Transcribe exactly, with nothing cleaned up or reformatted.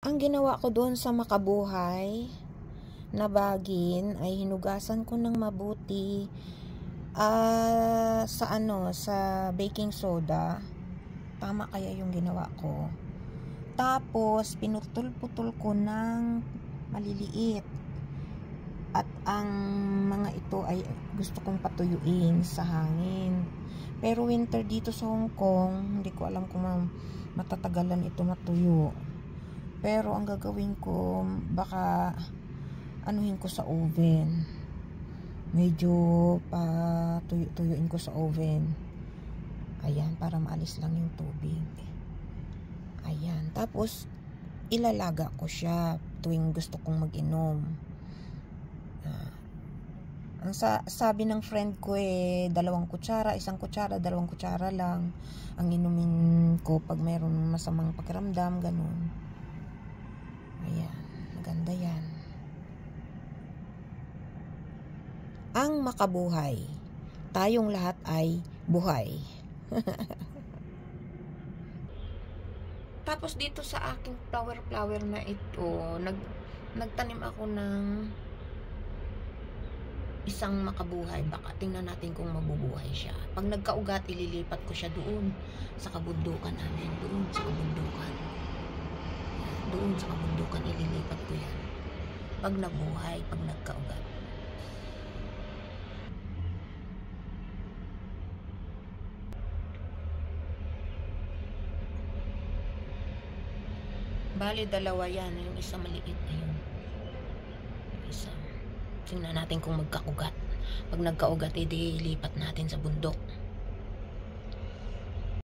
Ang ginawa ko doon sa makabuhay na bagin ay hinugasan ko ng mabuti uh, sa ano sa baking soda. Tama kaya yung ginawa ko. Tapos pinutol-putol ko ng maliliit. At ang mga ito ay gusto kong patuyuin sa hangin. Pero winter dito sa Hong Kong, hindi ko alam kung matatagalan ito matuyo. Pero ang gagawin ko, baka anuhin ko sa oven. Medyo patuyo-tuyuin ko sa oven. Ayan, para maalis lang yung tubig. Ayan, tapos ilalaga ko siya tuwing gusto kong mag-inom. Uh, ang sa sabi ng friend ko eh, dalawang kutsara, isang kutsara, dalawang kutsara lang ang inumin ko pag mayroong masamang pakiramdam, ganun. Ayan, maganda yan. Ang makabuhay, tayong lahat ay buhay. Tapos dito sa aking flower-flower na ito, nag, nagtanim ako ng isang makabuhay. Baka tingnan natin kung mabubuhay siya. Pag nagkaugat, ililipat ko siya doon sa kabundukan namin. Doon sa kabundukan. Doon sa kabundukan, ililipat ko yan. Pag nabuhay, pag nagkaugat. Bali, dalawa yan. Yung isa maliit na yun. Yung isa. Tingnan natin kung magkaugat. Pag nagkaugat, edi lipat natin sa bundok.